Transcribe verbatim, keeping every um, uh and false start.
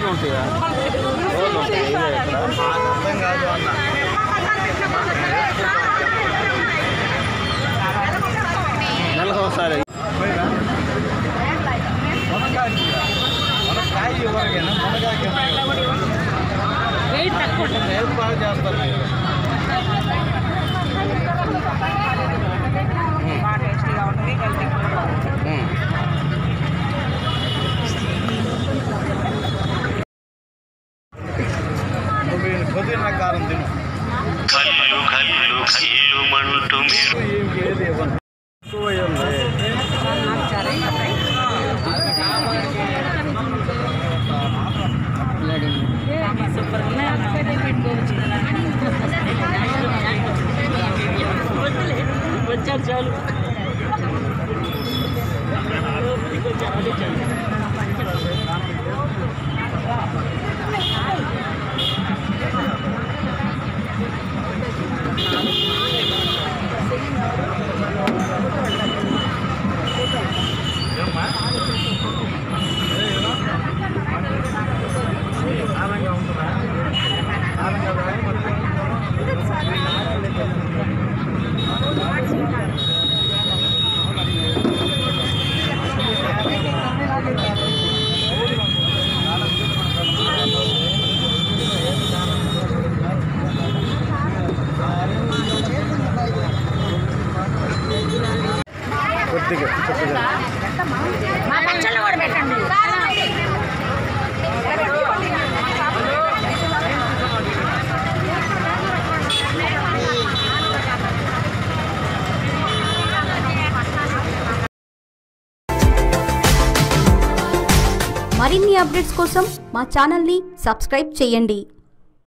ఉంటాయా? రోజు ఉంటాయి అర్థం కాదు అన్న. నెలకు ఒకసారి మునక్కాయ ఇవ్వరికైనా మునగాకి హెల్ప్ బాగా చేస్తారు. పుదీనా కారం తిను. ఏది ఇవ్వను వచ్చారు చాలు. మరిన్ని అప్డేట్స్ కోసం మా ఛానల్ని సబ్స్క్రైబ్ చేయండి.